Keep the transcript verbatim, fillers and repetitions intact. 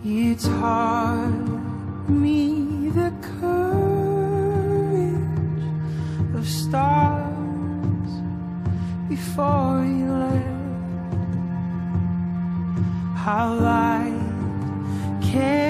You taught me the courage of stars before you left. How light can